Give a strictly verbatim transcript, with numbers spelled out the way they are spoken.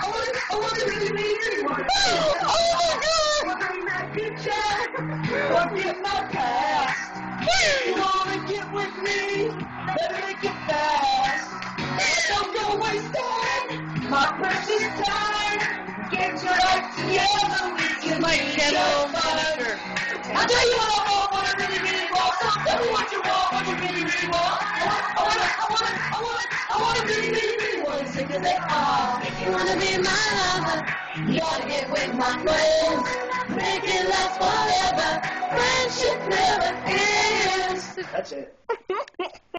want to, I want to really meet anyone. Oh, oh my God! Behind that picture, forget my past. You wanna get with me? Better make it fast. Don't go wasting my precious time. Get your life together. We can make it over. I'll tell you what I want, what I really, really want. So tell me what you want, what you really, really want. I want, I want, I want, I want, I want to really, really, really want to say to they are. If you want to be my lover, you gotta get with my friends. Make it last forever. Friendship never ends. That's it.